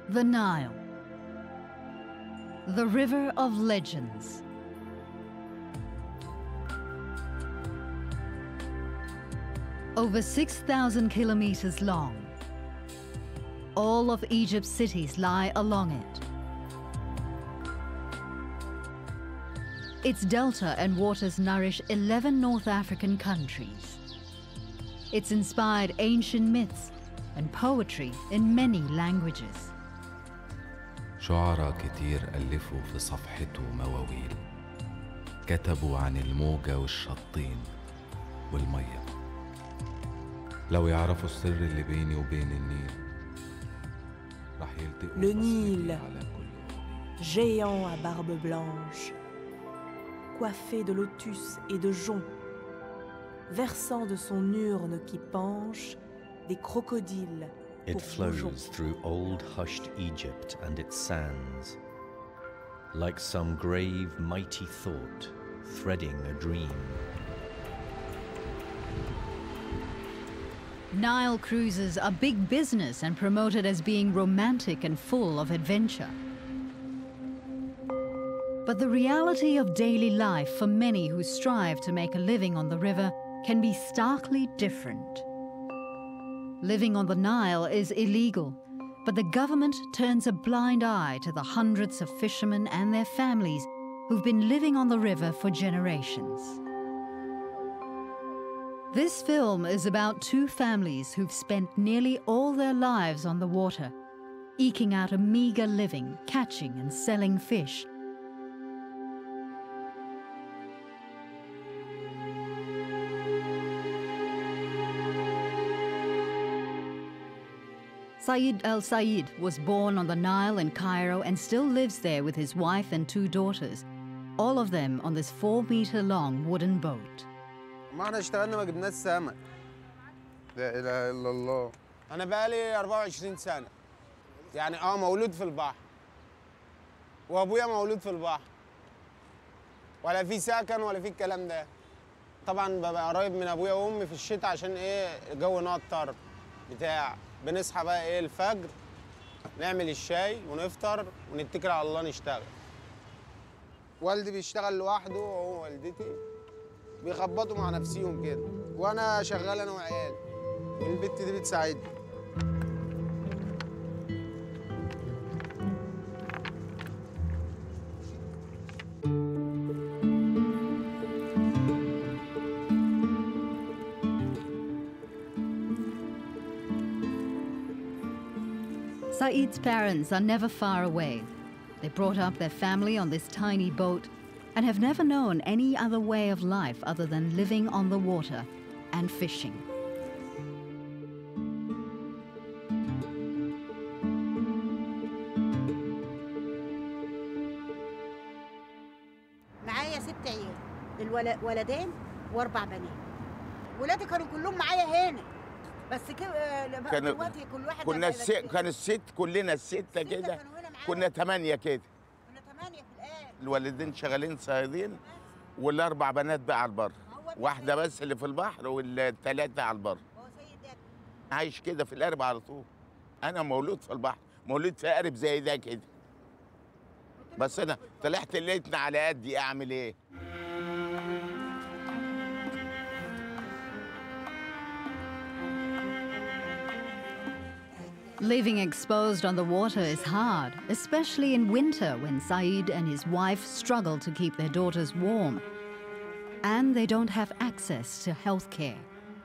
The Nile, the river of legends. Over 6,000 kilometers long, all of Egypt's cities lie along it. Its delta and waters nourish 11 North African countries. It's inspired ancient myths and poetry in many languages. شعراء كتير ألفوا في صفحته مواويل، كتبوا عن الموجة والشطين والمية. لو يعرفوا السر اللي بيني وبين النيل راح يلتقوا. Le Nil, géant à barbe blanche, coiffé de lotus et de joncs, versant de son urne qui penche des crocodiles. It flows through old hushed Egypt and its sands, like some grave mighty thought threading a dream. Nile cruises are big business and promoted as being romantic and full of adventure. But the reality of daily life for many who strive to make a living on the river can be starkly different. Living on the Nile is illegal, but the government turns a blind eye to the hundreds of fishermen and their families who've been living on the river for generations. This film is about two families who've spent nearly all their lives on the water, eking out a meager living, catching and selling fish. Saeed al-Saeed was born on the Nile in Cairo and still lives there with his wife and two daughters, all of them on this 4-meter-long wooden boat. ما احنا اشتغلنا ما جبناش سمك. لا اله الا الله. انا بقالي 24 سنه. يعني مولود في البحر. وابويا مولود في البحر. ولا في سكن ولا في الكلام ده. طبعا ببقى قريب من ابويا وامي في الشتاء عشان الجو نقطر بتاع. بنصحى بقى الفجر نعمل الشاي ونفطر ونتكل على الله نشتغل. والدي بيشتغل لوحده وهو والدتي بيخبطوا مع نفسيهم كده، وانا شغال انا وعيالي والبت دي بتساعدني. Saeed's parents are never far away. They brought up their family on this tiny boat and have never known any other way of life other than living on the water and fishing. معايا 6 عيال، ولدين و4 بنات. ولادي كانوا كلهم معايا هنا. بس دلوقتي كل واحد كان الست كلنا الستة كده. كنا 8 كده. كنا 8 في الآن. الوالدين شغالين صيادين وال4 بنات بقى على البر. واحدة بس اللي في البحر وال3 على البر. هو سيد ده عايش كده في القرب على طول. أنا مولود في البحر، مولود في قرب زي ده كده. بس أنا طلعت لقيتني على قدي أعمل إيه؟ Living exposed on the water is hard, especially in winter when Saeed and his wife struggle to keep their daughters warm. And they don't have access to health care.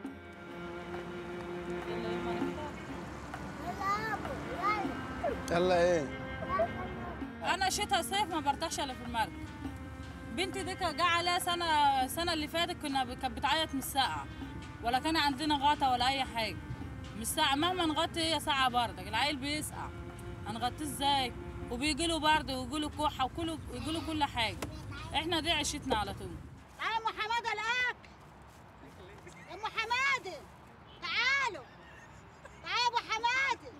أنا شتاء صيف ما برتاحش إلا في المركب. بنتي دي جه عليها السنة اللي فاتت كانت بتعيط من السقعة، ولا كان عندنا غطا ولا أي حاجة. من الساعة مهما نغطي هي ساعة بردك، العيل بيسقع هنغطيه ازاي؟ وبيجيله برد ويجيله كحة ويجيله كل حاجة. احنا دي عيشتنا على طول. تعالوا يا ام حماده الاكل. يا ام حماده تعالوا. تعالوا يا ابو حماده.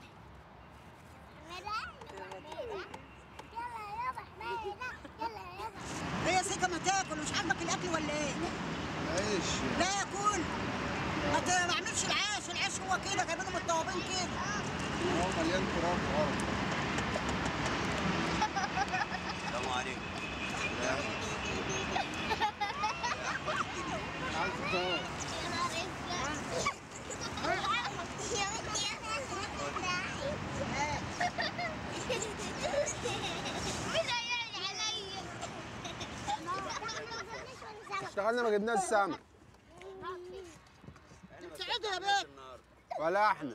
يلا يابا حماده يلا يابا. هي سكه ما تاكل مش عاجبك الاكل ولا ايه؟ عيش. لا كل. ما تعملش العيش هو كده جايبينه من الطوابين كده. هو مليان تراب اشتغلنا ما جبناش سمك. بتساعدها بيه؟ ولا احنا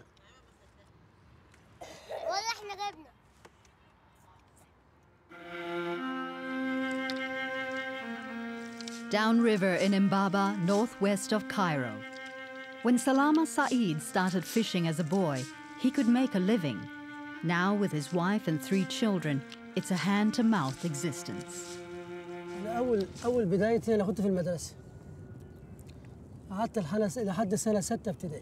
جبنا. Downriver in Mbaba, northwest of Cairo. When Salama Saeed started fishing as a boy, he could make a living. Now, with his wife and 3 children, it's a hand-to-mouth existence. أول بدايتي أنا كنت في المدرسة. قعدت لحد سنة 6 ابتدائي.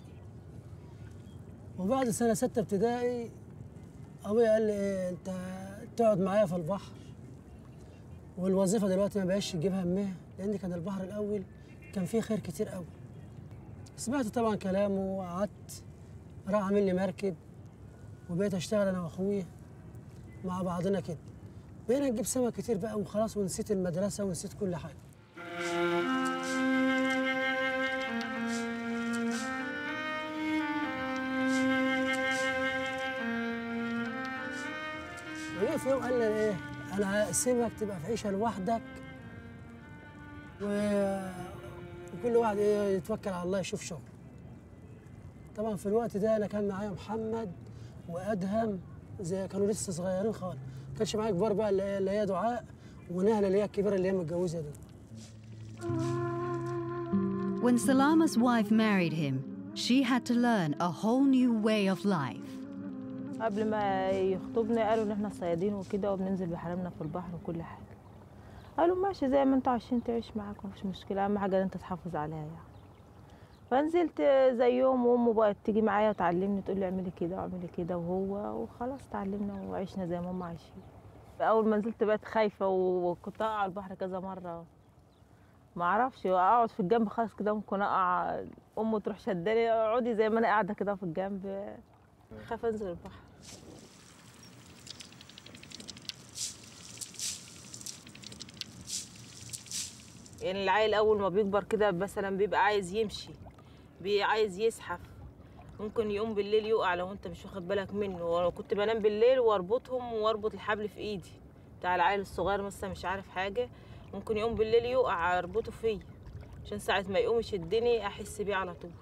وبعد سنة 6 ابتدائي أبويا قال لي إيه أنت تقعد معايا في البحر. والوظيفة دلوقتي ما بقاش تجيبها همها، لأن كان البحر الأول كان فيه خير كتير قوي. سمعت طبعا كلامه وقعدت راح عامل لي مركب وبقيت أشتغل أنا وأخويا مع بعضنا كده. بقينا نجيب سمك كتير بقى وخلاص، ونسيت المدرسة ونسيت كل حاجة. وجه في يوم قال لي ايه انا هقسمك تبقى في عيشه لوحدك وكل واحد ايه يتوكل على الله يشوف شغل. طبعا في الوقت ده انا كان معايا محمد وادهم، زي كانوا لسه صغيرين خالص، ما كانش معايا كبار بقى اللي هي دعاء ونهله اللي هي الكبيره اللي هي متجوزه دي. When Salama's wife married him, she had to learn a whole new way of life. قبل ما يخطبنا قالوا ان احنا صيادين وكده وبننزل بحرامنا في البحر وكل حاجه. قالوا ماشي زي ما انتوا عايشين تعيش معاكم مفيش مشكله، اهم حاجه ان انت تحافظ عليها يعني. فنزلت زيهم، وامه بقت تيجي معايا وتعلمني تقول لي اعملي كده واعملي كده وهو، وخلاص اتعلمنا وعشنا زي ما هم عايشين. اول ما نزلت بقيت خايفه وكنت اقع على البحر كذا مره، ما اعرفش اقعد في الجنب خالص كده، ممكن اقع امه تروح شداني اقعدي زي ما انا قاعده كده في الجنب، خاف انزل البحر. يعني العيل اول ما بيكبر كده مثلا بيبقى عايز يمشي، عايز يزحف، ممكن يقوم بالليل يقع لو انت مش واخد بالك منه. وانا كنت بنام بالليل واربطهم واربط الحبل في ايدي بتاع العيل الصغير مثلا مش عارف حاجه، ممكن يقوم بالليل يقع اربطه فيا عشان ساعه ما يقوم يشدني احس بيه على طول.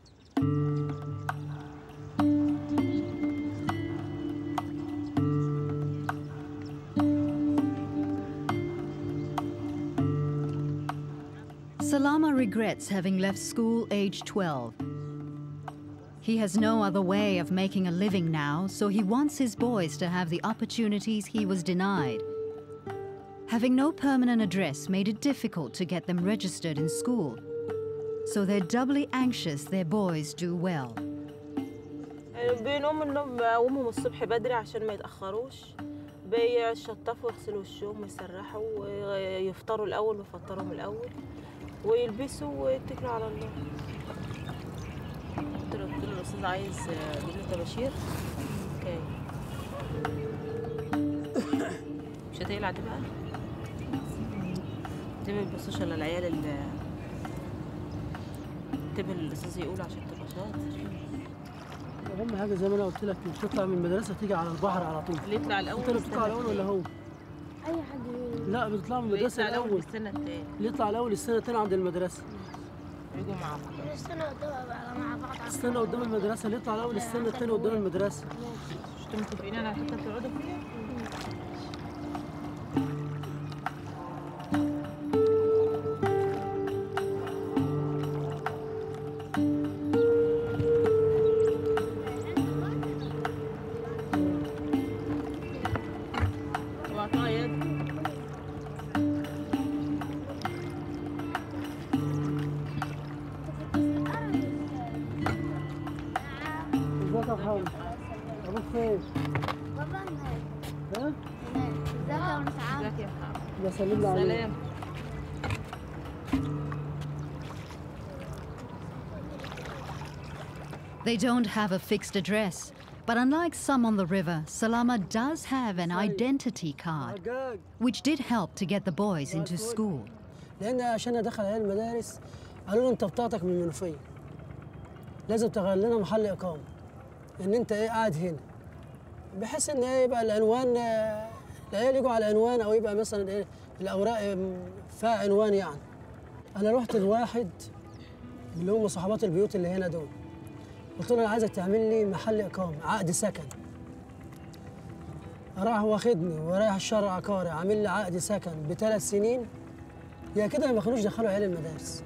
Salama regrets having left school aged 12. He has no other way of making a living now, so he wants his boys to have the opportunities he was denied. Having no permanent address made it difficult to get them registered in school, so they're doubly anxious their boys do well. بينهم انهم بقومهم الصبح بدري عشان ما يتاخروش، بيشطفوا ويغسلوا وشهم ويسرحوا ويفطروا الاول ويفطرهم الاول ويلبسوا ويتكلوا على الله. قلت له الاستاذ عايز يجيب لي طباشير. اوكي مش هتقلع دي بقى؟ دي ما بيبصوش الا العيال اللي انتبه الاستاذ يقول عشان تبقى شاطر. اهم حاجه زي ما انا قلت لك تطلع من المدرسه تيجي على البحر على طول. اللي يطلع الاول. انت اللي بتطلع الاول ولا هو؟ اي حد لا بتطلع من المدرسه الاول. السنه الثانيه. اللي يطلع الاول السنه الثانيه عند المدرسه. يجوا مع بعض. السنه قدام مع بعض. استنى قدام المدرسه، اللي يطلع الاول السنه الثانيه قدام المدرسه. انتوا متفقين على الحته اللي تقعدوا فيها؟ ابوك فين؟ بابا هناك. ها؟ ازيك يا مسعود؟ ازيك يا محمد؟ يا سلم عليك. سلام. They don't have a fixed address, but unlike some on the river, Salama does have an identity card, which did help to get the boys into school. لأن عشان أدخل عيال المدارس قالوا له أنت بطاقتك من المنوفية، لازم تغير لنا محل إقامة، إن أنت إيه قاعد هنا، بحيث إن إيه يبقى العنوان العيال يجوا على عنوان، أو يبقى مثلا إيه الأوراق فيها عنوان يعني. انا رحت لواحد اللي هم صحابات البيوت اللي هنا دول، قلت له انا عايزك تعمل لي محل اقامه، عقد سكن. راح واخدني ورايح الشهر العقاري عامل لي عقد سكن ب3 سنين. يا كده ما كانوش دخلوا عيال المدارس.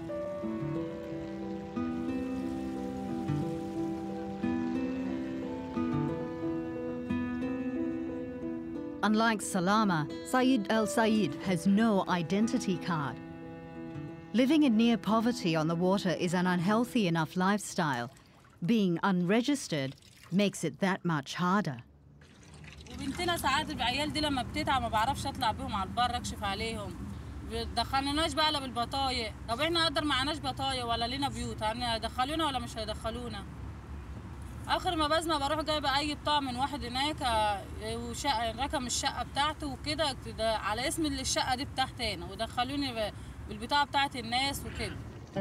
Unlike Salama, Saeed Al Saeed has no identity card. Living in near poverty on the water is an unhealthy enough lifestyle. Being unregistered makes it that much harder. وبنتنا ساعات العيال دي لما بتتعب ما بعرفش اطلع بيهم على البر اكشف عليهم. بيدخلوناش بقى لا بالبطايق. طب احنا قدر معناش بطايق ولا لينا بيوت، هيدخلونا ولا مش هيدخلونا؟ اخر ما بزنى بروح جايبه اي بطاقه من واحد هناك رقم الشقه بتاعته وكده على اسم اللي الشقه دي بتاعتي انا، ودخلوني بالبطاقه بتاعت الناس وكده.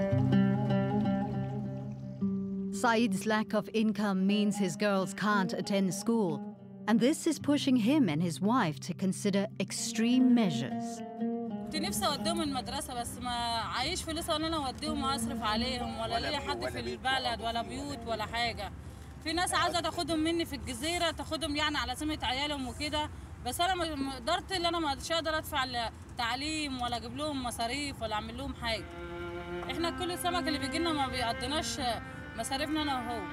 Saeed's lack of income means his girls can't attend school, and this is pushing him and his wife to consider extreme measures. كنت نفسي اوديهم المدرسه بس ما عايش فلوس ان انا اوديهم واصرف عليهم، ولا ليا حد في البلد ولا بيوت ولا حاجه. في ناس عايزه تاخدهم مني في الجزيره، تاخدهم يعني على سمعه عيالهم وكده، بس انا ما قدرت ان انا مش هقدر ادفع تعليم ولا اجيب لهم مصاريف ولا اعمل لهم حاجه. احنا كل السمك اللي بيجي لنا ما بيقضيناش مصاريفنا انا وهو.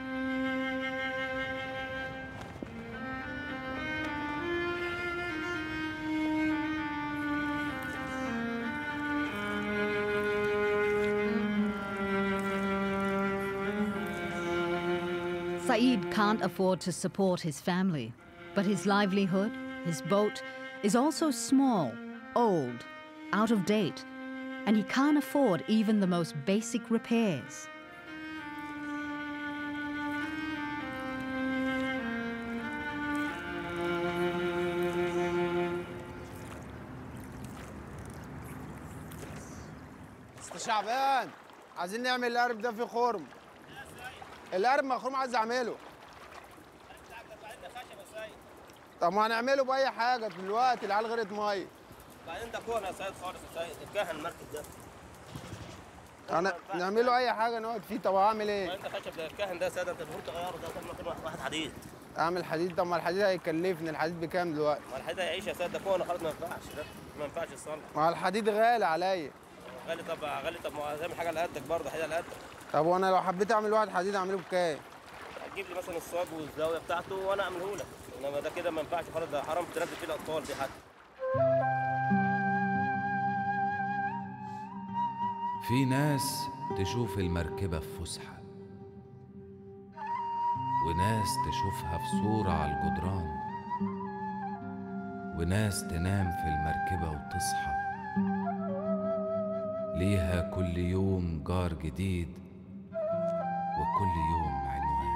Saeed can't afford to support his family, but his livelihood, his boat, is also small, old, out of date, and he can't afford even the most basic repairs. شعبان عايزين نعمل القرب ده في خرم. القرب مخروم عايز اعمله. طب ما هنعمله باي حاجه دلوقتي، العيال غرقت ميه. بعدين ده كوره يا سيد خالص يا سيد، اتكهن المركب ده. انا نعمله اي حاجه نقعد فيه. طب اعمل ايه؟ انت خشب ده الكهن ده يا سيد، انت المفروض تغيره، ده كان واحد حديد. اعمل حديد؟ طب ما الحديد هيكلفني. الحديد بكام دلوقتي؟ ما الحديد هيعيش يا سيد، ده كوره خالص ما ينفعش، ده ما ينفعش يتصلح. ما الحديد غالي عليا. غالي؟ طب غالي، طب ما تعمل حاجه على قدك برضه، حديد على قدك. طب وانا لو حبيت اعمل واحد حديد اعمله بكام؟ هتجيب لي مثلا الصاج والزاويه بتاعته وانا اعمله لك، انما ده كده ما ينفعش خالص، ده حرام تنزل فيه الاطفال دي حتى. في ناس تشوف المركبة في فسحة، وناس تشوفها في صورة على الجدران، وناس تنام في المركبة وتصحى ليها كل يوم جار جديد وكل يوم عنوان.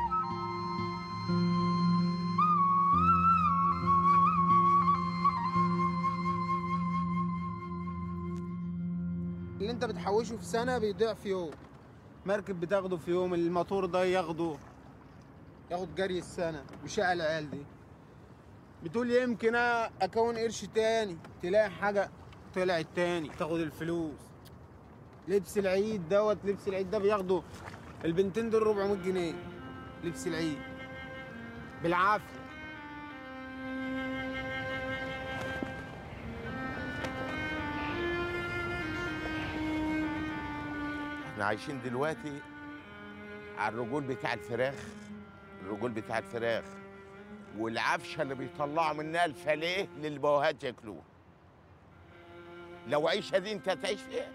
اللي انت بتحوشه في سنه بيضيع في يوم. مركب بتاخده في يوم، الموتور ده ياخد جري السنه وشقى العيال دي. بتقول يمكن اكون قرش تاني، تلاقي حاجه طلعت تاني تاخد الفلوس. لبس العيد ده بياخدوا البنتين دول 400 جنيه لبس العيد بالعافيه. احنا عايشين دلوقتي على الرجول بتاع الفراخ والعفشه اللي بيطلعوا منها الفليه للبوهات ياكلوه. لو عيشه دي انت هتعيش فيها؟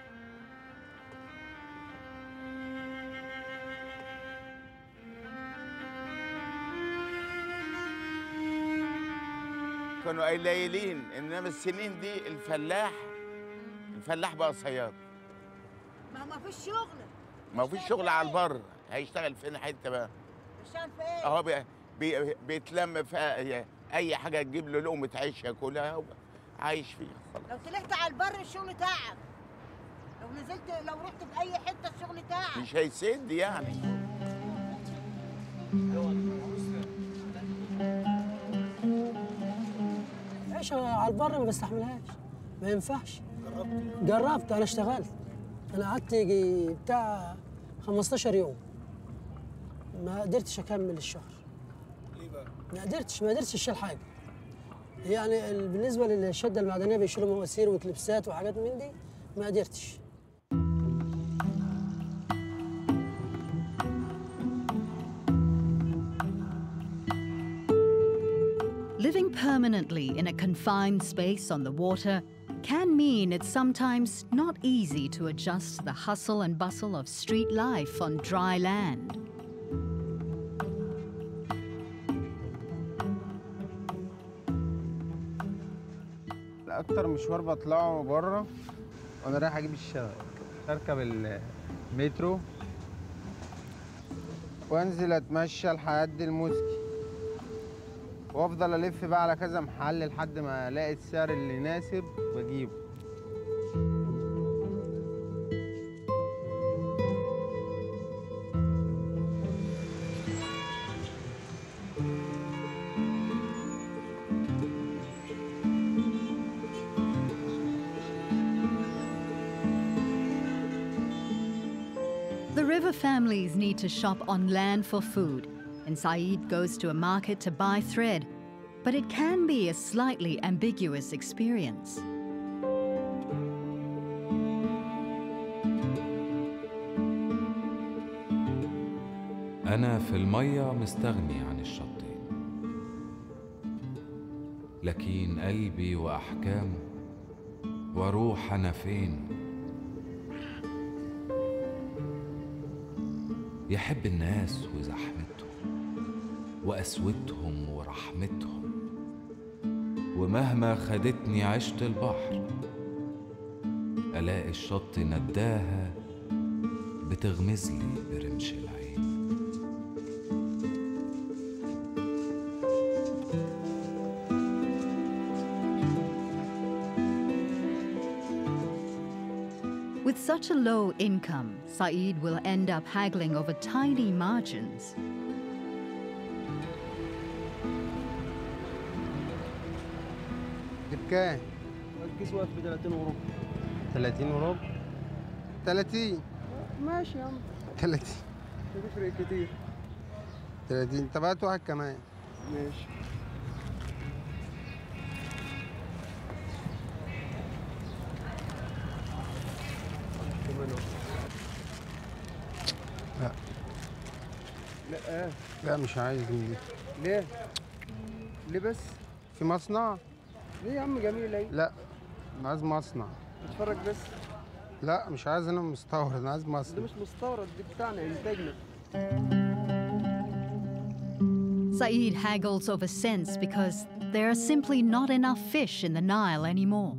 كانوا قليلين، انما السنين دي الفلاح بقى صياد. ما فيش شغل. ما فيش شغل على البر، هيشتغل فين حته بقى؟ بيشتغل في ايه؟ اهو بيتلم في اي حاجه تجيب له لقمه عيش ياكلها عايش فيها خلاص. لو طلعت على البر الشغل تعب. لو رحت في اي حته الشغل تعب. مش هيسد يعني. عيش على البر ما بستحملهاش، ما ينفعش. جربت، انا اشتغلت، انا قعدت يجي بتاع 15 يوم ما قدرتش اكمل الشهر. ليه بقى؟ ما قدرتش اشيل حاجه. يعني بالنسبه للشده المعدنيه بيشيلوا مواسير وكليبسات وحاجات من دي، ما قدرتش. Living permanently in a confined space on the water can mean it's sometimes not easy to adjust to the hustle and bustle of street life on dry land. اكتر مشوار بطلعه بره وانا رايح اجيب الشغل، اركب المترو وانزل اتمشى لحد الموسكي وافضل الف بقى على كذا محل لحد ما الاقي السعر اللي يناسب واجيبه. The river families need to shop on land for food, and Saeed goes to a market to buy thread, but it can be a slightly ambiguous experience. أنا في المية مستغني عن الشطين، لكن قلبي وأحكامه وأروح أنا فين؟ يحب الناس وزحمتهم وقسوتهم ورحمتهم، ومهما خدتني عشت البحر ألاقي الشط نداها بتغمزلي برمش العين. With such a low income, Saeed will end up haggling over tiny margins. بكام؟ الكيس واقف ب 30 وربع. 30 وربع؟ 30 ماشي يا عم. 30 بتفرق كتير. 30. طب هات واحد كمان. ماشي. لا لا لا مش عايز من دي. ليه؟ ليه بس؟ في مصنع؟ ليه يا عم جميل اهي. لا انا عايز مصنع. اتفرج بس. لا مش عايز انا مستورد، انا عايز مصنع. ده مش مستورد، دي بتاعنا انتاجنا. Saeed haggles over cents because there are simply not enough fish in the Nile anymore.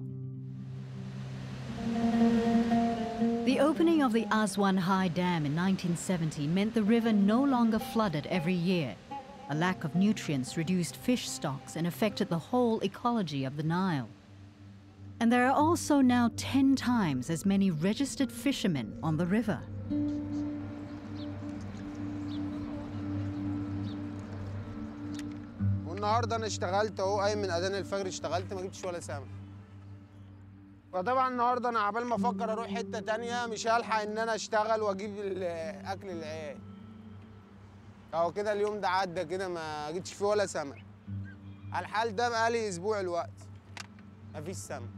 The opening of the Aswan High Dam in 1970 meant the river no longer flooded every year. A lack of nutrients reduced fish stocks and affected the whole ecology of the Nile. And there are also now 10 times as many registered fishermen on the river. والنهارده انا اشتغلت اهو، قايم من اذان الفجر اشتغلت ما جبتش ولا سمك. فطبعا النهارده انا عبال ما افكر اروح حته تانية مش هلحق ان انا اشتغل واجيب اكل العيال. اهو كده اليوم ده عدى كده ما جبتش فيه ولا سمك. على الحال ده بقالي اسبوع الوقت مفيش سمك.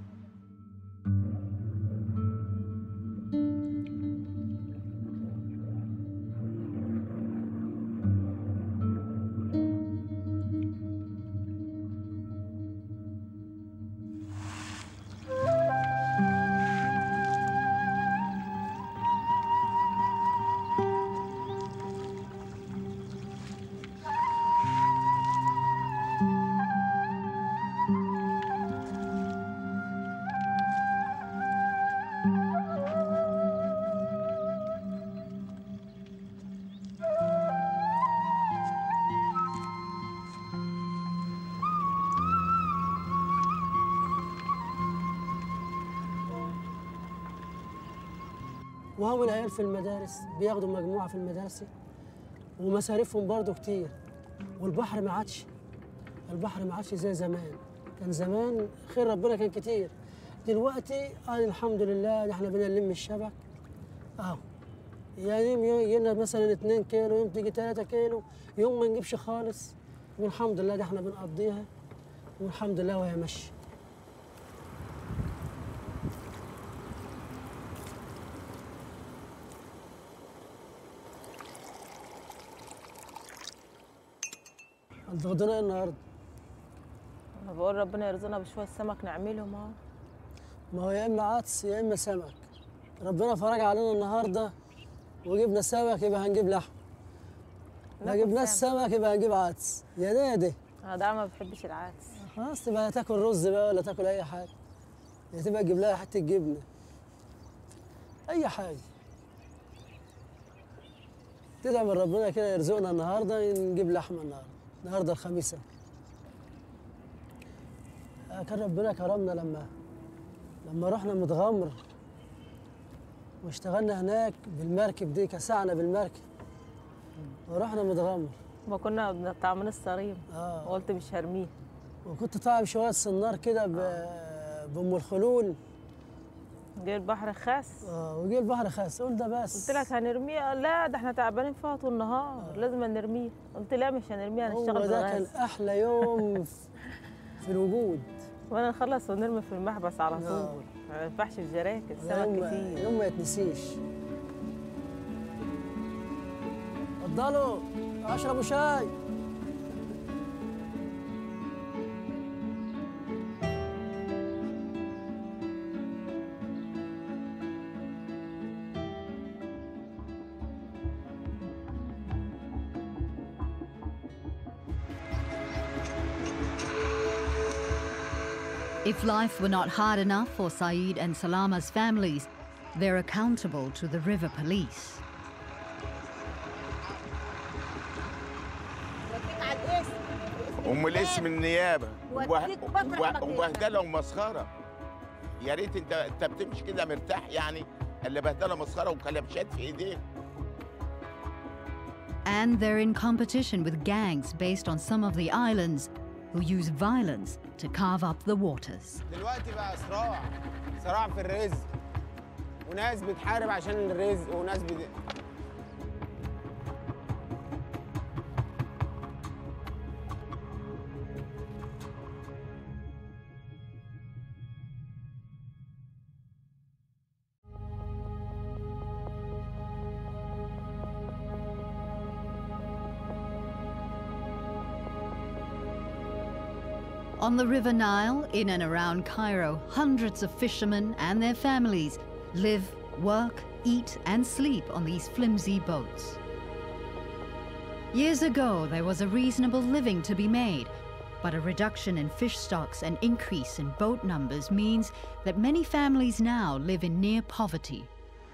وهم العيال في المدارس بياخدوا مجموعة في المدارس ومصاريفهم برضو كتير، والبحر البحر ما عادش زي زمان. كان زمان خير ربنا كان كتير، دلوقتي الحمد لله احنا بنلم نلم الشبك اهو. يعني يوم يجي لنا مثلا 2 كيلو، يوم تيجي 3 كيلو، يوم ما نجيبش خالص، والحمد لله دي احنا بنقضيها والحمد لله وهي ماشيه. هتغدونا ايه النهارده؟ انا بقول ربنا يرزقنا بشويه سمك نعملهم اهو. ما هو يا اما عدس يا اما سمك. ربنا فرج علينا النهارده وجبنا سمك يبقى هنجيب لحم. ما جبناش سمك يبقى هنجيب عدس. يا نادي. انا ده ما بحبش العدس. خلاص تبقى تاكل رز بقى ولا تاكل اي حاجه. يا تبقى تجيب لها حته جبنه. اي حاجه. تدعي من ربنا كده يرزقنا النهارده نجيب لحمه النهارده الخميسه. كان ربنا كرمنا لما رحنا متغمر واشتغلنا هناك بالمركب دي، كسعنا بالمركب ورحنا متغمر. ما كنا طعمين الصريم. وقلت مش هرميه. وكنت طالع بشويه صنار كده بام الخلول. جه البحر خاس. وجه البحر خاس. قلت ده بس. قلت لك هنرميه، لا ده احنا تعبانين فيها طول النهار. لازم نرميه. قلت لا مش هنرميه، هنشتغل بالغاز. هو ده كان احلى يوم في الوجود. وانا نخلص ونرمي في المحبس على طول. ما ينفعش في جراكن، السمك كتير. يوم ما يتنسيش. اتفضلوا اشربوا شاي. If life were not hard enough for Saeed and Salama's families, they're accountable to the river police. الاسم النيابه وبهدله ومسخره. يا ريت انت بتمشي كده مرتاح يعني، اللي بهدله مسخره وكلبشات في ايديك. And they're in competition with gangs based on some of the islands who use violence to carve up the waters. دلوقتي بقى صراع في الرزق، وناس بتحارب عشان الرزق وناس On the River Nile, in and around Cairo, hundreds of fishermen and their families live, work, eat and sleep on these flimsy boats. Years ago, there was a reasonable living to be made, but a reduction in fish stocks and increase in boat numbers means that many families now live in near poverty.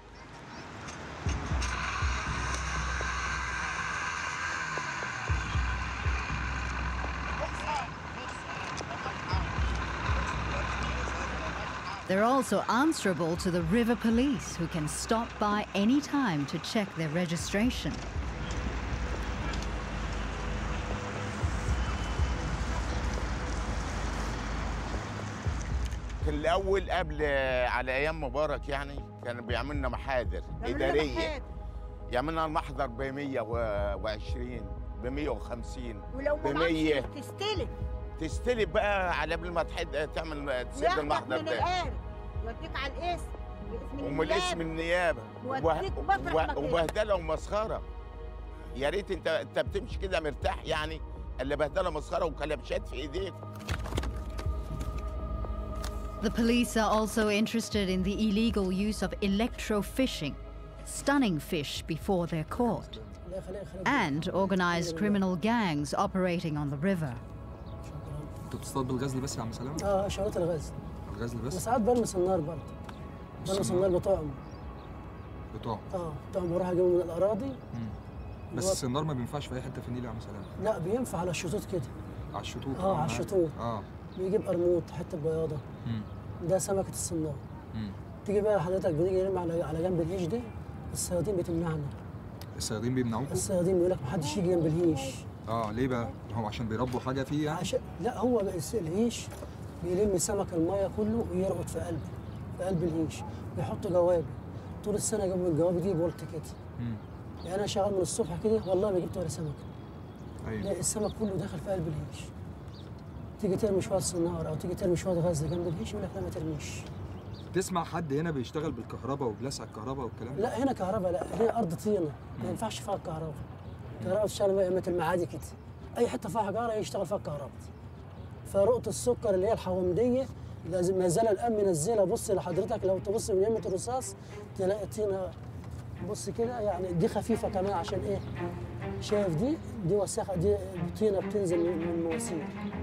They're also answerable to the river police, who can stop by any time to check their registration. كان الأول قبل على أيام مبارك يعني كانوا بيعملنا محاضر إدارية. يعملنا المحضر ب 120 ب 150 ولو ما معكش تستلف بقى على قبل ما تعمل تسد المحضر ده. من القارب يوديك على الاسم الاسم النيابه وبهدله ومسخره. يا ريت انت بتمشي كده مرتاح يعني، اللي بهدله مسخره وكلبشات في ايديك. The police are also interested in the illegal use of electro-fishing, stunning fish before they're caught, and organized criminal gangs operating on the river. انت بتصطاد بالغزل بس يا عم سلامة؟ شغلات الغزل. الغزل بس؟ وساعات برمس النار برضه. برمس النار بطعم. بطعم بروح اجيبه من الاراضي. بس السنار ما بينفعش في اي حته في النيل يا عم سلامة. لا بينفع على الشطوط كده. على الشطوط؟ على الشطوط. بيجيب قرموط، حته بياضه. ده سمكه السنار. تيجي بقى حضرتك بنيجي نرمي على جنب الهيش ده، الصيادين بتمنعنا. الصيادين بيمنعوكم؟ الصيادين بيقول لك محدش يجي جنب الهيش. ليه بقى؟ هو عشان بيربوا حاجه فيه يعني؟ لا هو الهيش بيلم سمك الميه كله ويرقد في قلب الهيش، ويحط جوابي طول السنه جنب الجوابي دي بولت كده. يعني انا شغال من الصبح كده والله ما جبت ولا سمكه. ايوه السمك كله داخل في قلب الهيش. تيجي ترمي شويه صناره او تيجي ترمي شويه غزل جنب الهيش يقول لك لا ما ترميش. تسمع حد هنا بيشتغل بالكهرباء وبلسع الكهرباء والكلام ده؟ لا هنا كهرباء، لا هي ارض طينه ما ينفعش فيها الكهرباء. الكهرباء بتشتغل مثل المعادي كده، اي حته فيها حجاره يشتغل فيها الكهرباء. فرقه السكر اللي هي الحوامديه لازم ما زال الان منزله. بص لحضرتك لو تبص من يمه الرصاص تلاقي طينه، بص كده يعني دي خفيفه كمان عشان ايه؟ شايف دي وساخه، دي طينه بتنزل من المواسير.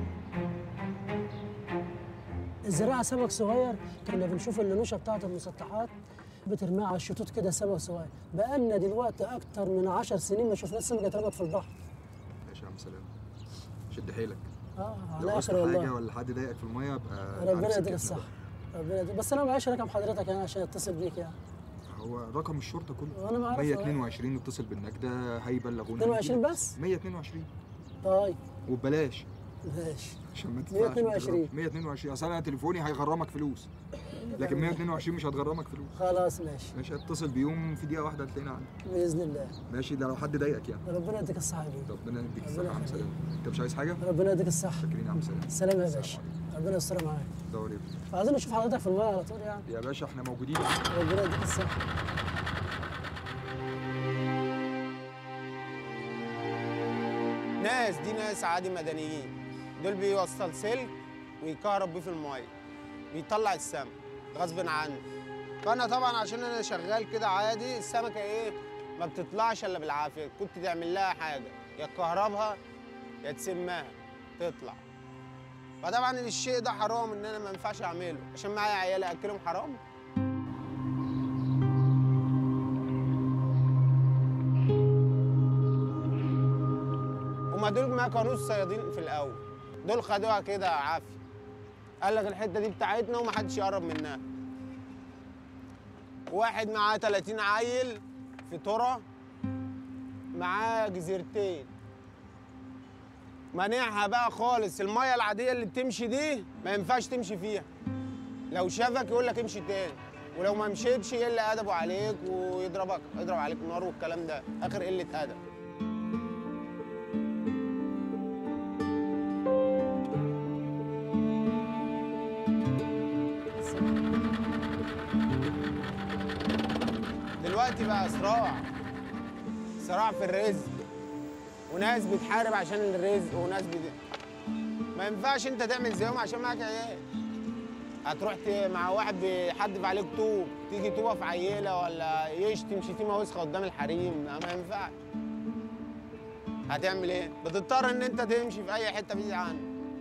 الزراعه سمك صغير كنا بنشوف النوشه بتاعت المسطحات بترميها على الشطوط كده سمك صغير. بقالنا دلوقتي اكتر من 10 سنين ما شفناش سمكه اترمت في البحر. ماشي يا عم سلام، شد حيلك. على اخر والله. حاجه ولا حد ضايقك في الميه يبقى ربنا يديك الصحه. ربنا يديك، بس انا معيش رقم حضرتك يعني عشان اتصل بيك يعني. هو رقم الشرطه كله وانا ما اعرفش. 122 اتصل بالنجده هيبلغونا. 22 بس؟ 122. طيب وببلاش. ماشي. عشان ما تدفعش. 122. 122 اصل انا تليفوني هيغرمك فلوس، لكن 122 مش هتغرمك فلوس. خلاص ماشي. ماشي اتصل بيهم في دقيقه واحده هتلاقينا عندك باذن الله. ماشي، ده لو حد ضايقك يعني. ربنا يديك الصحه يا بيه. ربنا يديك الصحه يا عم سلام. انت مش عايز حاجه؟ ربنا يديك الصحه. شاكرين يا عم سلام. سلام يا باشا. ربنا يستر معاك. دوري. عايزين نشوف حضرتك في الميه على طول يعني. يا باشا احنا موجودين. ربنا يديك الصحه. دي ناس عادي مدنيين، دول بيوصل سلك ويكهرب بيه في الميه بيطلع السمك غصب عنه. فانا طبعا عشان انا شغال كده عادي، السمكه ايه ما بتطلعش الا بالعافيه. كنت تعمل لها حاجه يا تكهربها يا تسمها تطلع. فطبعا الشيء ده حرام ان انا ما ينفعش اعمله عشان معايا عيال اكلهم حرام. هما دول ما كانوش صيادين في الاول، دول خدوها كده عافيه. قال لك الحته دي بتاعتنا ومحدش يقرب منها. واحد معاه 30 عيل في ترى، معاه جزيرتين، مانعها بقى خالص. الميه العاديه اللي بتمشي دي ما ينفعش تمشي فيها، لو شافك يقول لك امشي تاني، ولو ما مشيتش يقل ادبه عليك ويضرب عليك نار والكلام ده، اخر قله ادب. دلوقتي بقى صراع في الرزق، وناس بتحارب عشان الرزق، وناس ما ينفعش انت تعمل زيهم عشان معاك عيال. هتروح مع واحد بيحدف عليك طوب، تيجي تقف عيله ولا يشتم شتيمه وسخه قدام الحريم، ما ينفعش. هتعمل ايه؟ بتضطر ان انت تمشي في اي حته بعيد عنه.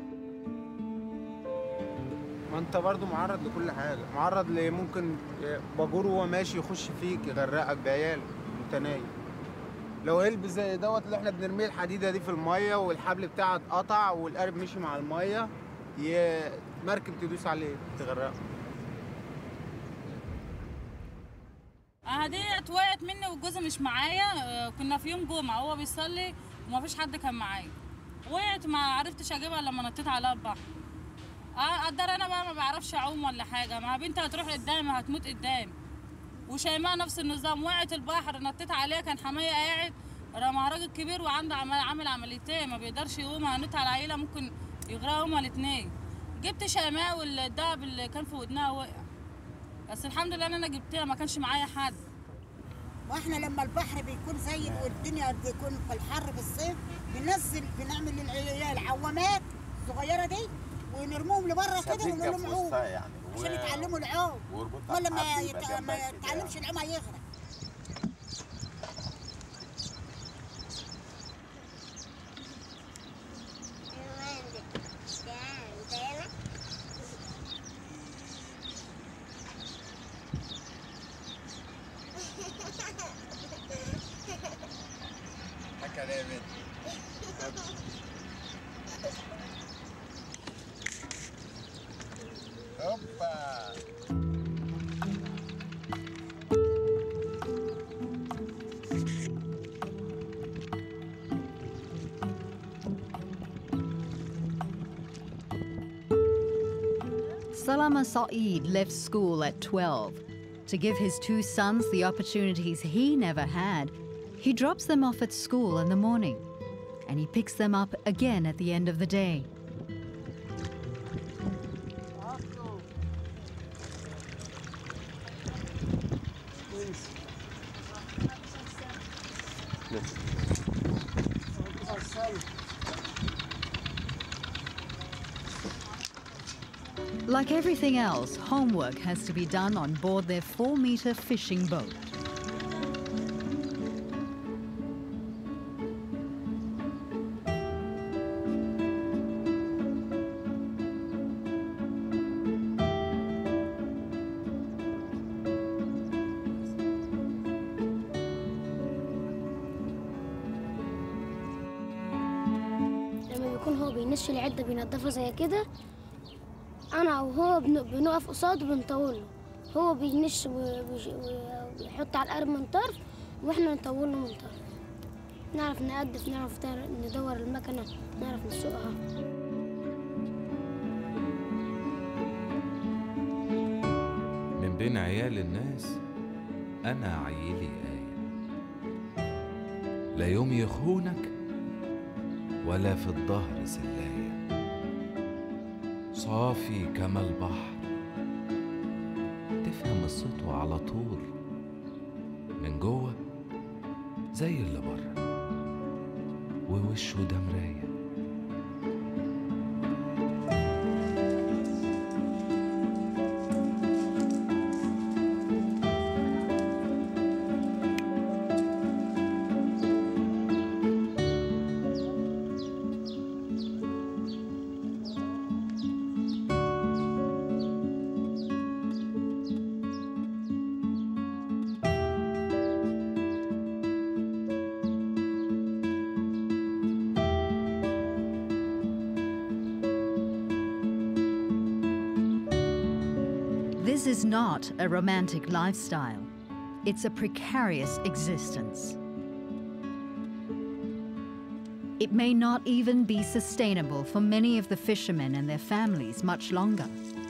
ما انت برضه معرض لكل حاجه، معرض لممكن باجور وهو ماشي يخش فيك يغرقك بعياله وانت نايم. لو هلب زي دوت اللي احنا بنرميه الحديده دي في الميه والحبل بتاعها اتقطع والقارب مشي مع الميه، مركب تدوس عليه تغرقه. ديت وقعت مني وجوزي مش معايا. كنا في يوم جمعه هو بيصلي ومفيش حد كان معايا. وقعت ما عرفتش اجيبها لما نطيت عليها البحر. قدر انا بقى ما بعرفش اعوم ولا حاجه، ما بنتي هتروح قدامي هتموت قدامي. وشيماء نفس النظام، وقعت البحر نطيت عليها، كان حمايه قاعد رمى راجل كبير وعنده عامل عمليتين ما بيقدرش يقوم، هنط على العيله ممكن يغرقوا هما الاثنين. جبت شيماء والدهب اللي كان في ودنها وقع، بس الحمد لله ان انا جبتها ما كانش معايا حد. واحنا لما البحر بيكون زي والدنيا بيكون في الحر في الصيف بنعمل للعيال عوامات الصغيره دي ونرموهم لبره كده ونقول لهم عوم يعني عشان يتعلموا العوم، ولا ما يتعلمش العوم هيغرق. Salama Saeed left school at 12. To give his two sons the opportunities he never had, he drops them off at school in the morning, and he picks them up again at the end of the day. Like everything else, homework has to be done on board their 4-meter fishing boat. لما بيكون هو بينش العدة بينضفها زي كده، أنا وهو بنقف قصاده وبنطوله. هو بينش ويحط على القرب من طرف، وإحنا نطوله من طرف. نعرف نقدف، نعرف ندور المكنة، نعرف نسوقها. من بين عيال الناس أنا عيلي آية، لا يوم يخونك ولا في الظهر سلاية، صافي كما البحر، تفهم قصته على طول، من جوه زي اللي بره، ووشه ده مراية. This is not a romantic lifestyle. It's a precarious existence. It may not even be sustainable for many of the fishermen and their families much longer.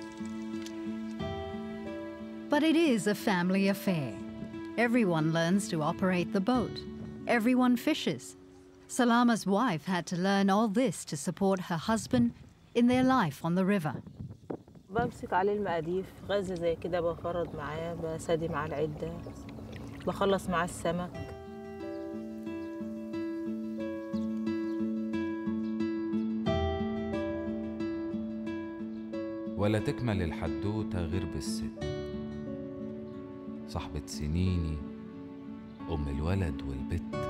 But it is a family affair. Everyone learns to operate the boat. Everyone fishes. Salama's wife had to learn all this to support her husband in their life on the river. بمسك عليه المقاديف، غزة زي كده بفرد معاه، بسادي معاه العدة، بخلص معاه السمك. ولا تكمل الحدوتة غير بالست، صاحبة سنيني، أم الولد والبت،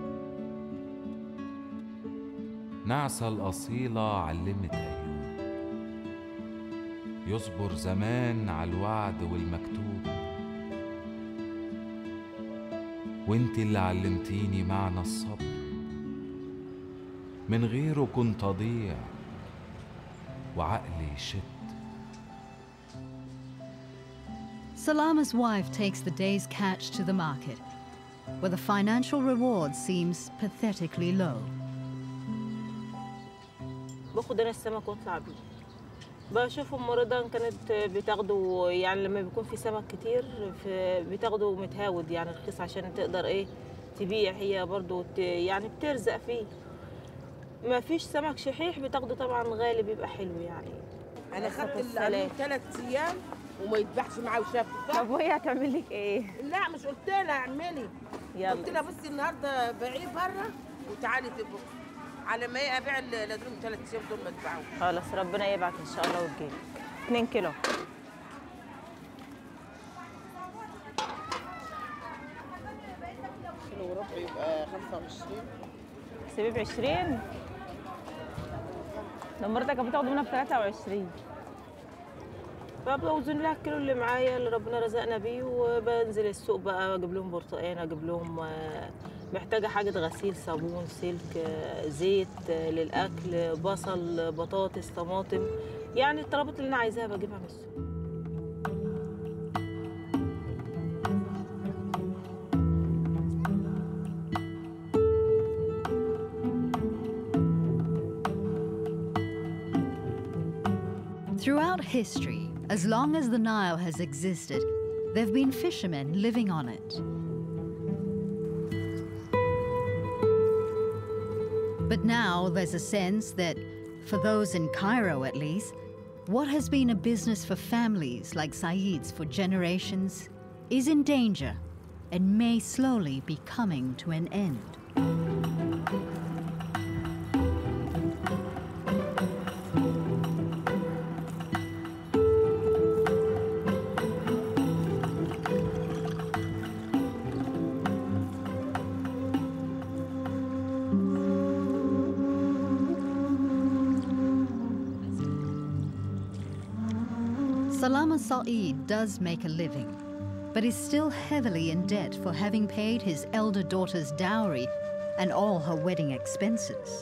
نعسة الأصيلة علمت أيوب يصبر زمان على الوعد والمكتوب، وانت اللي علمتيني معنى الصبر، من غيره كنت أضيع وعقلي شت. Salama's wife takes the day's catch to the market, where the financial reward seems pathetically low. باخد انا السمك واطلع بيه، بشوف ام رضا كانت بتاخده، يعني لما بيكون في سمك كتير بتاخده متهاود يعني رخيص عشان تقدر ايه تبيع، هي برضو يعني بترزق فيه. ما فيش سمك شحيح بتاخده طبعا غالي بيبقى حلو يعني. انا خدت اللي 3 ايام وما يذبحش معاه وشاف. طب وهي هتعمل لك ايه؟ لا مش قلت لها اعملي، قلت لها بصي النهارده بيعيه بره وتعالي تبقى على ما ابيع لازم 3 ايام دول ما تبيعوش. خلاص ربنا يبعك ان شاء الله وتجيب 2 كيلو. كيلو وربع يبقى 25. احسبيه ب 20. لما مرتك كانت بتاخد منها ب 23. فبوزن لها الكيلو اللي معايا اللي ربنا رزقنا بيه، وبنزل السوق بقى اجيب لهم برتقان، اجيب لهم محتاجه حاجه غسيل، صابون، سلك، زيت للاكل، بصل، بطاطس، طماطم، يعني الطلبات اللي انا عايزاها بجيبها من السوق. Throughout history, As long as the Nile has existed, there have been fishermen living on it. But now there's a sense that, for those in Cairo at least, what has been a business for families like Saeed's for generations is in danger and may slowly be coming to an end. Salama Saeed does make a living, but is still heavily in debt for having paid his elder daughter's dowry and all her wedding expenses.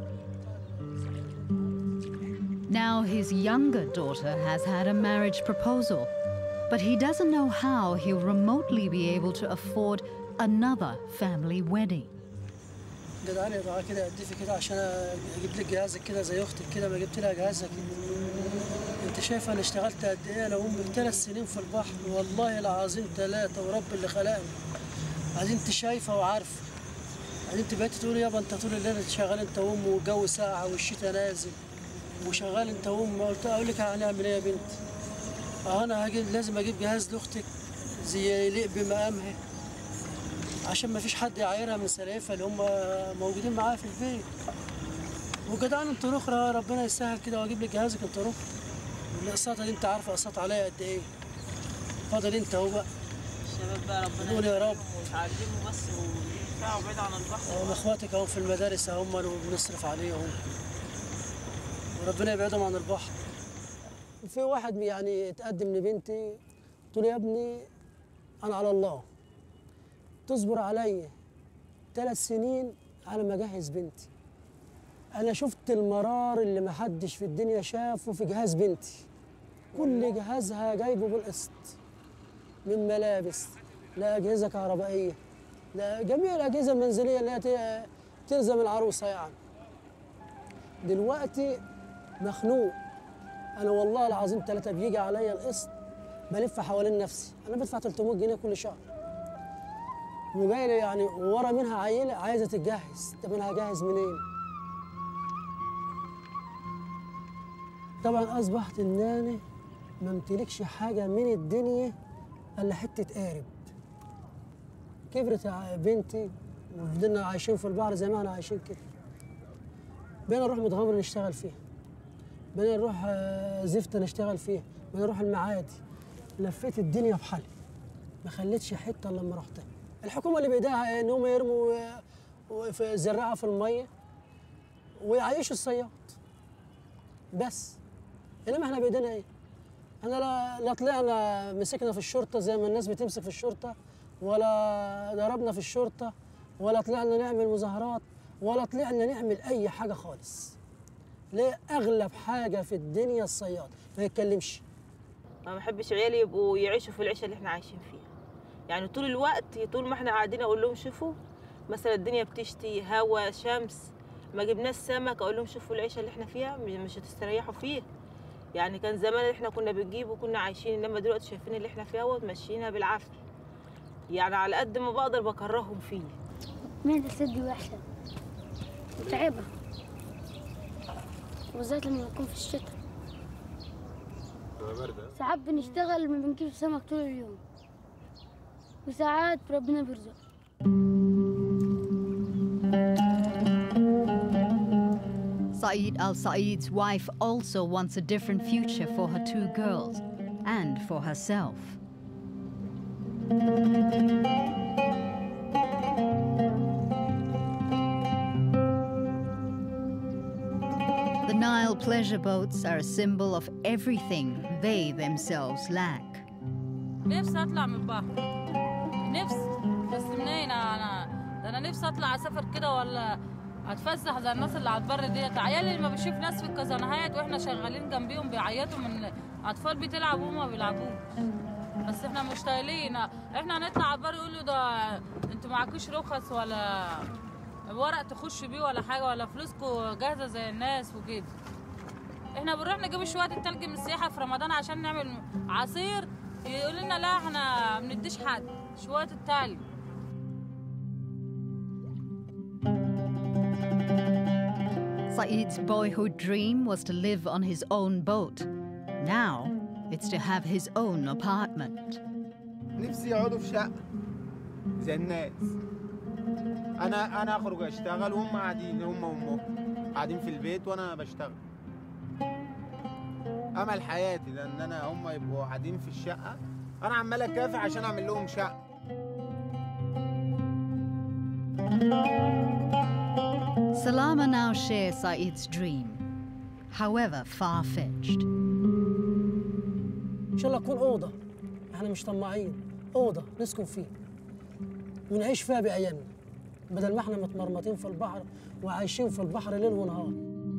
Now his younger daughter has had a marriage proposal, but he doesn't know how he'll remotely be able to afford another family wedding. جدعاني بقى كده اديتي كده عشان اجيب لك جهازك كده زي اختك كده ما جبت لها جهازك. انت شايفه انا اشتغلت قد ايه؟ انا امي 3 سنين في البحر والله العظيم 3 ورب اللي خلقني. عادي انت شايفه وعارفه. عادي انت بقيتي تقولي يابا انت طول الليل شغال انت وامي والجو ساقع والشتاء نازل وشغال انت وامي. قلت اقول لك هنعمل ايه يا بنتي؟ انا لازم اجيب جهاز لاختك زي يليق بمقامها عشان ما فيش حد يعايرها من سلايفها اللي هم موجودين معاها في البيت. وجدعان انت اخرى ربنا يسهل كده واجيب لك جهازك انت اخرى. الاقساط دي انت عارفه اقساط عليا قد ايه. فاضل انت اهو بقى. الشباب بقى ربنا قول يا رب ويتعلموا بس ويطلعوا بعيد عن البحر. اخواتك اهو في المدارس هم وبنصرف عليهم وربنا يبعدهم عن البحر. في واحد يعني اتقدم لبنتي قلت له يا ابني انا على الله تصبر عليا 3 سنين على ما اجهز بنتي. انا شفت المرار اللي ما حدش في الدنيا شافه في جهاز بنتي. كل جهازها جايبه بالقسط، من ملابس لاجهزه كهربائيه جميع الاجهزه المنزليه اللي هي تلزم العروسه يعني. دلوقتي مخنوق انا والله العظيم 3 بيجي عليا القسط بلف حوالين نفسي. انا بدفع 300 جنيه كل شهر وجاي لي يعني ورا منها عيله عايزه تتجهز. طب انا هجهز منين؟ طبعا اصبحت ان انا ما امتلكش حاجه من الدنيا الا حته قارب. كبرت بنتي وفضلنا عايشين في البحر زي ما احنا عايشين كده. بقينا نروح متغمر نشتغل فيها، بقينا نروح زفته نشتغل فيها، بقينا نروح المعادي. لفيت الدنيا بحالي ما خليتش حته الا لما رحتها. الحكومه اللي بايديها ان هم يرموا في زراعه في الميه ويعيشوا الصياد بس. انما احنا بايدينا ايه؟ احنا لا طلعنا مسكنا في الشرطه زي ما الناس بتمسك في الشرطه، ولا ضربنا في الشرطه، ولا طلعنا نعمل مظاهرات، ولا طلعنا نعمل اي حاجه خالص. ليه؟ اغلب حاجه في الدنيا الصياد ما يتكلمش. ما بحبش عيالي يبقوا يعيشوا في العيشه اللي احنا عايشين فيها. يعني طول الوقت طول ما احنا قاعدين اقول لهم شوفوا مثلا الدنيا بتشتي هوا شمس ما جبناش سمك، اقول لهم شوفوا العيشه اللي احنا فيها مش هتستريحوا فيها. يعني كان زمان احنا كنا بنجيب وكنا عايشين، انما دلوقتي شايفين اللي احنا فيها وماشيينها بالعافيه. يعني على قد ما بقدر بكرههم فيه. معدة صدري وحشه متعبه وبالذات لما نكون في الشتاء. ساعات بنشتغل ما بنجيب سمك طول اليوم وساعات ربنا بيرزق. Saeed al-Saeed's wife also wants a different future for her 2 girls and for herself. The Nile pleasure boats are a symbol of everything they themselves lack. نفسي اطلع من البحر، نفسي بس منين انا نفسي اطلع اسافر كده ولا اتفسح زي الناس اللي على البر ديت. عيالي لما بشوف ناس في الكازانهات واحنا شغالين جنبيهم بيعيطوا من اطفال بتلعب وهم ما بيلعبوش. بس احنا مش طايلين، احنا هنطلع على البر يقولوا ده انتوا معاكوش رخص ولا ورق تخش بيه ولا حاجه ولا فلوسكم جاهزه زي الناس وكده. احنا بنروح نجيب شويه التلج من السياحه في رمضان عشان نعمل عصير، يقول لنا لا احنا ما بنديش حد شويه التلج. Saeed's boyhood dream was to live on his own boat. Now, it's to have his own apartment. نفسي يقعدوا في شقة زي الناس. أنا أخرج أشتغل وهم قاعدين، هم وأمهم قاعدين في البيت وأنا بشتغل. أمل حياتي لأن أنا هم يبقوا قاعدين في الشقة، أنا عمال أكافح عشان أعمل لهم شقة. Salama now shares Saeed's dream, however far-fetched. ان شاء الله تكون اوضه، احنا مش طماعين، اوضه نسكن فيها ونعيش فيها بعيالنا بدل ما احنا متمرمطين في البحر وعايشين في البحر ليل ونهار.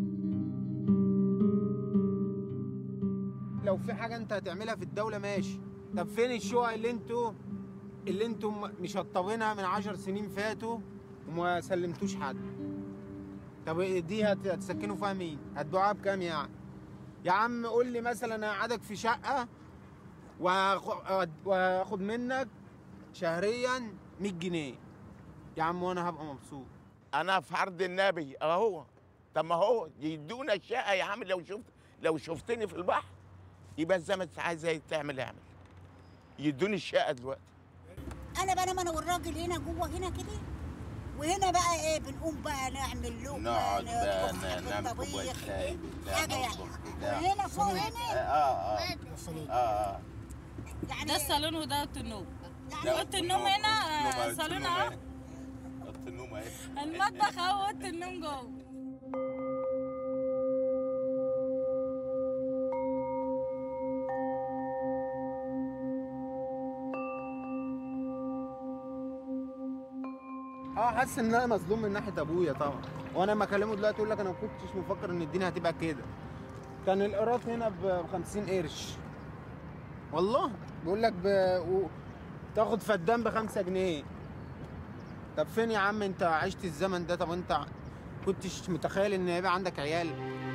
لو في حاجه انت هتعملها في الدوله ماشي، طب فين الشقق اللي انتم مشطبينها من 10 سنين فاتوا وما سلمتوش حد؟ طب دي هتسكنوا فيها مين؟ هتبيعوها بكام يعني؟ يا عم قول لي مثلا هقعدك في شقه وهاخد منك شهريا 100 جنيه يا عم وانا هبقى مبسوط. انا في عرض النبي اهو. طب ما هو يدونا الشقه يا عم. لو شفتني في البحر يبقى زي ما انت عايز تعمل اعمل. يدوني الشقه دلوقتي. انا بنام انا والراجل هنا جوه هنا كده، وهنا بقى ايه بنقوم بقى نعمل لقمه، نقعد بقى نعمل كوبايه شاي حاجه يعني. وهنا فوق هنا يعني ده الصالون وده اوضه النوم. اوضه النوم هنا صالون اهو. اوضه النوم اهي. المطبخ اهو، اوضه النوم جوه. حاسس ان انا مظلوم من ناحيه ابويا طبعا، وانا لما اكلمه دلوقتي يقول لك انا ما كنتش مفكر ان الدنيا هتبقى كده. كان القراط هنا ب 50 قرش والله، بيقول لك تاخد فدان ب 5 جنيه. طب فين يا عم انت عشت الزمن ده؟ طب انت كنتش متخيل ان هيبقى عندك عيال؟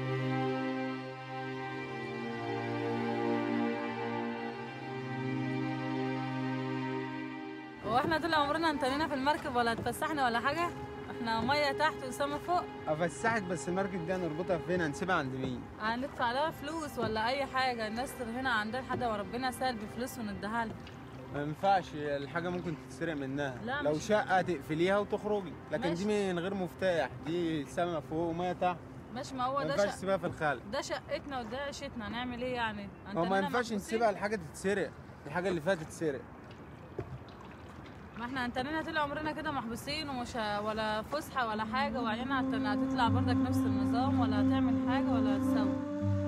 هو احنا طول عمرنا انتنينا في المركب ولا اتفسحنا ولا حاجه؟ احنا ميه تحت وسما فوق. افسحك بس المركب دي هنربطها فين؟ هنسيبها عند مين؟ هندفع لها فلوس ولا اي حاجه؟ الناس هنا عندها حد وربنا سال بفلوس ونديها لها. ما ينفعش، الحاجه ممكن تتسرق منها. لا لو شقه تقفليها وتخرجي، لكن ماشي. دي من غير مفتاح، دي سما فوق وميه تحت. ماشي، ما هو ده ما ينفعش تسيبها في الخلق. ده شقتنا وده عيشتنا، هنعمل ايه يعني؟ هو ما ينفعش نسيبها الحاجه تتسرق، الحاجه اللي فيها تتسرق. ما احنا انتنينا طول عمرنا كده محبوسين ومش ولا فسحه ولا حاجه، وعيننا هتطلع برضك نفس النظام، ولا هتعمل حاجه ولا هتسوي.